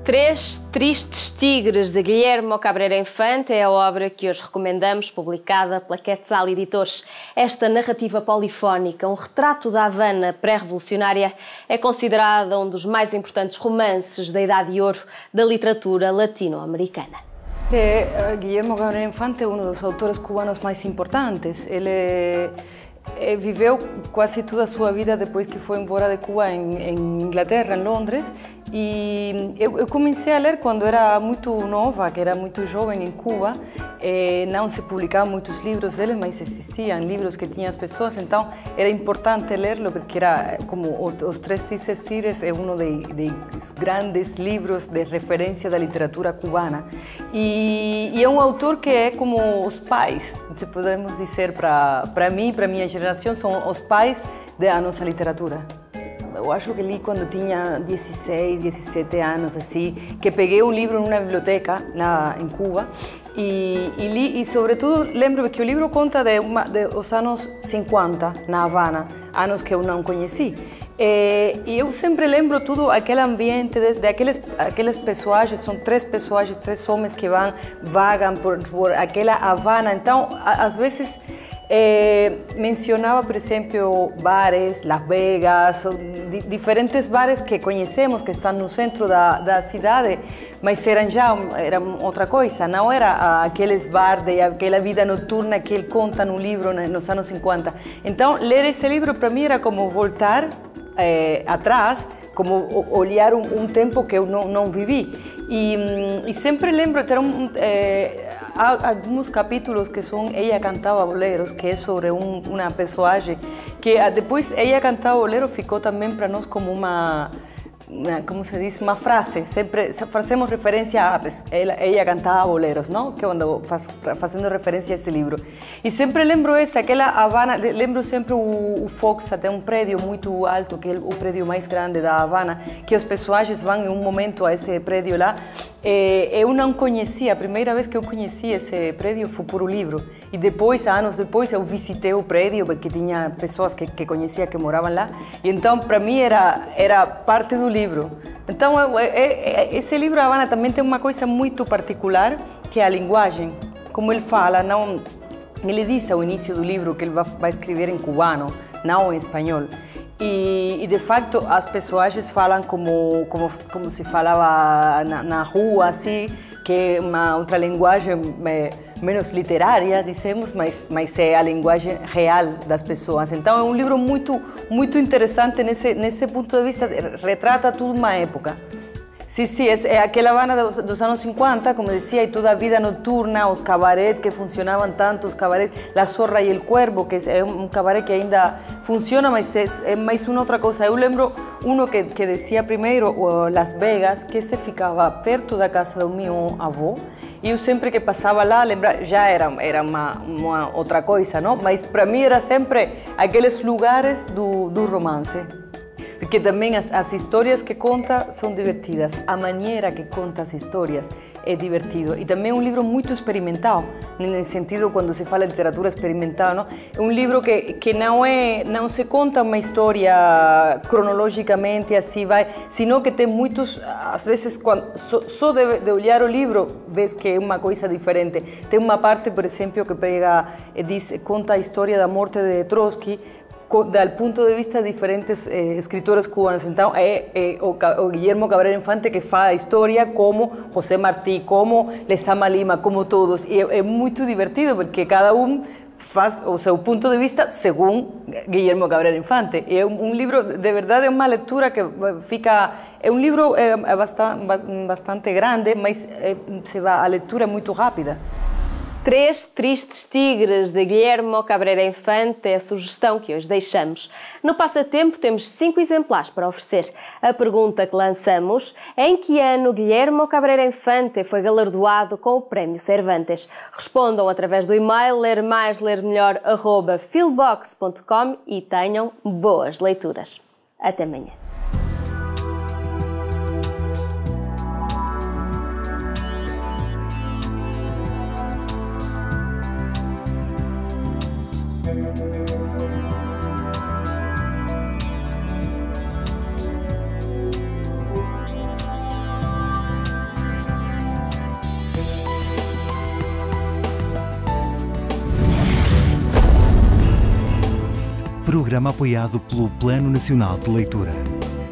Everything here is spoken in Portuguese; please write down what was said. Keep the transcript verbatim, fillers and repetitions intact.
Três Tristes Tigres, de Guilherme Cabrera Infante, é a obra que hoje recomendamos, publicada pela Quetzal Editores. Esta narrativa polifónica, um retrato da Havana pré-revolucionária, é considerada um dos mais importantes romances da Idade de Ouro da literatura latino-americana. Guillermo Cabrera Infante é um dos autores cubanos mais importantes. Ele viveu quase toda a sua vida depois que foi embora de Cuba em, em Inglaterra, em Londres. E eu, eu comecei a ler quando era muito nova, que era muito jovem em Cuba. Eh, não se publicavam muitos livros deles, mas existiam livros que tinham as pessoas, então era importante ler-lo, porque era como Os Tres Tristes Tigres é um dos grandes livros de referência da literatura cubana. E, e é um autor que é como os pais, se podemos dizer, para mim, para minha geração, são os pais da nossa literatura. Eu acho que li quando tinha dezesseis, dezessete anos, assim, que peguei um livro numa biblioteca lá em Cuba e, e li, e sobretudo lembro que o livro conta de, uma, de os anos cinquenta na Havana, anos que eu não conheci. E, e eu sempre lembro tudo aquele ambiente, de, de aqueles, aqueles personagens, são três personagens, três homens que vão, vagam por, por aquela Havana, então, às vezes, Eh, mencionava, por exemplo, bares, Las Vegas, di diferentes bares que conhecemos, que estão no centro da, da cidade, mas eram já eram outra coisa, não era aqueles bares, aquela vida noturna que ele conta no livro nos anos cinquenta. Então, ler esse livro para mim era como voltar eh, atrás, como olhar um, um tempo que eu não, não vivi. E, e sempre lembro, ter um, eh, há alguns capítulos que são Ella Cantava Boleros, que é sobre um, uma personagem que depois Ella Cantava Boleros ficou também para nós como uma, uma, como se diz, uma frase. Sempre fazemos referência a ela, ella cantava boleros, não? Que quando faz, fazendo referência a esse livro. E sempre lembro essa, aquela Havana, lembro sempre o, o Fox, até um prédio muito alto, que é o prédio mais grande da Havana, que os personagens vão em um momento a esse prédio lá. Eu não conhecia, a primeira vez que eu conheci esse prédio foi por um livro. E depois, anos depois, eu visitei o prédio, porque tinha pessoas que, que conhecia que moravam lá. E então, para mim, era, era parte do livro. Então, eu, eu, esse livro, Havana, também tem uma coisa muito particular, que é a linguagem. Como ele fala, não, ele diz ao início do livro que ele vai, vai escrever em cubano, não em espanhol. E, e de facto as personagens falam como como como se falava na, na rua, assim, que é uma outra linguagem é, menos literária, dizemos, mas mas é a linguagem real das pessoas. Então é um livro muito muito interessante nesse nesse ponto de vista, retrata toda uma época. Sim, sim, é, é aquela Havana dos, dos anos cinquenta, como dizia, e toda a vida noturna, os cabarets que funcionavam tanto, os cabarets, La Zorra e El Cuervo, que é um cabaret que ainda funciona, mas é, é mais uma outra coisa. Eu lembro um que, que dizia primeiro, Las Vegas, que se ficava perto da casa do meu avô, e eu sempre que passava lá, lembra, já era, era uma, uma outra coisa, não? Mas para mim era sempre aqueles lugares do, do romance. Porque também as, as histórias que conta são divertidas, a maneira que conta as histórias é divertido. E também é um livro muito experimental, no sentido quando se fala de literatura experimental, não? É um livro que, que não, é, não se conta uma história cronologicamente, assim vai, sino que tem muitos, às vezes, quando, só, só de, de olhar o livro, vês que é uma coisa diferente. Tem uma parte, por exemplo, que pega, diz, conta a história da morte de Trotsky, do ponto de vista de diferentes eh, escritores cubanos. Então, é, é o, o Guillermo Cabrera Infante que faz a história como José Martí, como Lezama Lima, como todos. E é, é muito divertido, porque cada um faz o seu ponto de vista segundo Guillermo Cabrera Infante. É um, um livro, de verdade, é uma leitura que fica... É um livro é, é bastante, bastante grande, mas é, se vai, a leitura é muito rápida. Três Tristes Tigres, de Guilherme Cabrera Infante, é a sugestão que hoje deixamos. No Passatempo temos cinco exemplares para oferecer. A pergunta que lançamos é: em que ano Guilherme Cabrera Infante foi galardoado com o Prémio Cervantes? Respondam através do e-mail ler mais ler melhor arroba fieldbox ponto com e tenham boas leituras. Até amanhã. Programa apoiado pelo Plano Nacional de Leitura.